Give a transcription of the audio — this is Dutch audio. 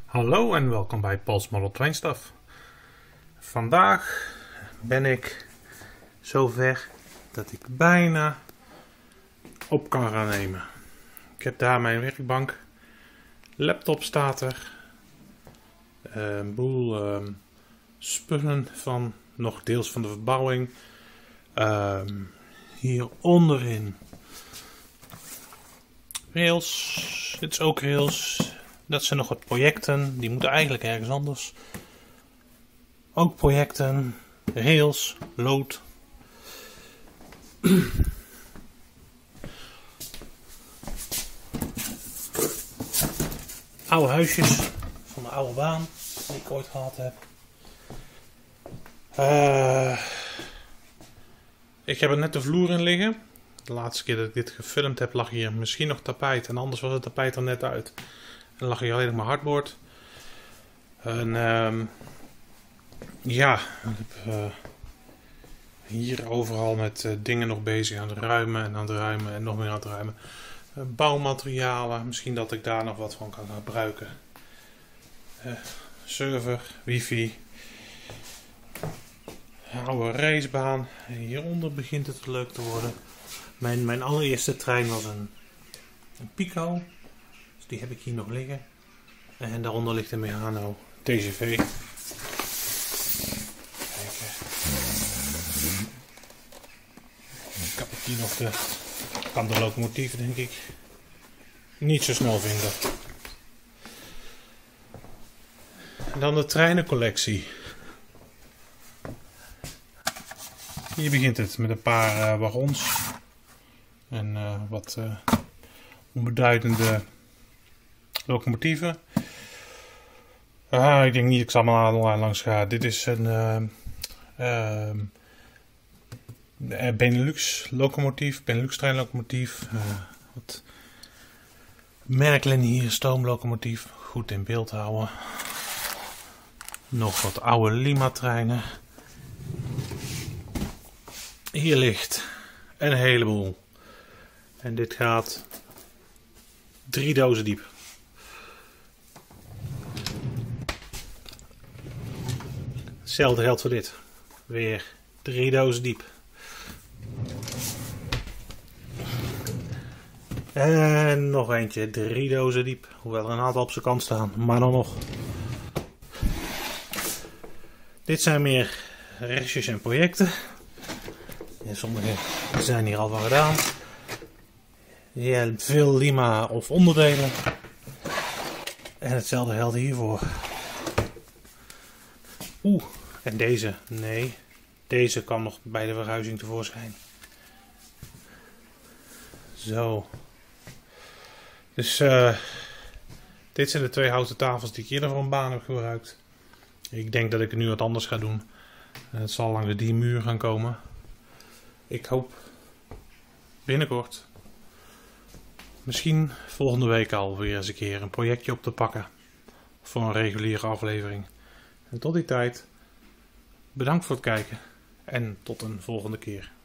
Hallo en welkom bij Paul's Model Train Stuff. Vandaag ben ik zover dat ik bijna op kan gaan nemen. Ik heb daar mijn werkbank, laptop staat er, een boel spullen van nog deels van de verbouwing. Hier onderin rails, dit is ook rails. Dat zijn nog wat projecten, die moeten eigenlijk ergens anders. Ook projecten, rails, lood. Oude huisjes van de oude baan die ik ooit gehad heb. Ik heb er net de vloer in liggen. De laatste keer dat ik dit gefilmd heb lag hier misschien nog tapijt en anders was het tapijt er net uit. En dan lag hier alleen nog maar hardboard. En ja, ik heb hier overal met dingen nog bezig aan het ruimen en aan het ruimen en nog meer aan het ruimen. Bouwmaterialen, misschien dat ik daar nog wat van kan gebruiken. Server, wifi. Oude racebaan. En hieronder begint het leuk te worden. Mijn allereerste trein was een Pico. Dus die heb ik hier nog liggen. En daaronder ligt een Meccano TGV. Kijken. Ik heb hier nog de locomotief, denk ik. Niet zo snel vinden. En dan de treinencollectie. Hier begint het met een paar wagons. En wat onbeduidende locomotieven. Ik denk niet dat ik ze allemaal langs ga. Dit is een Benelux locomotief, Benelux treinlocomotief. Wat Märklin hier, stoomlocomotief. Goed in beeld houden. Nog wat oude Lima treinen. Hier ligt een heleboel. En dit gaat 3 dozen diep. Hetzelfde geldt voor dit. Weer 3 dozen diep. En nog eentje 3 dozen diep. Hoewel er een aantal op zijn kant staan. Maar dan nog. Dit zijn meer restjes en projecten. En sommige zijn hier al van gedaan. Je hebt veel Lima of onderdelen. En hetzelfde geldt hiervoor. En deze. Nee. Deze kan nog bij de verhuizing tevoorschijn. Zo. Dus dit zijn de 2 houten tafels die ik eerder voor een baan heb gebruikt. Ik denk dat ik nu wat anders ga doen. Het zal langs die muur gaan komen. Ik hoop binnenkort, misschien volgende week alweer eens een keer een projectje op te pakken. Voor een reguliere aflevering. En tot die tijd, bedankt voor het kijken en tot een volgende keer.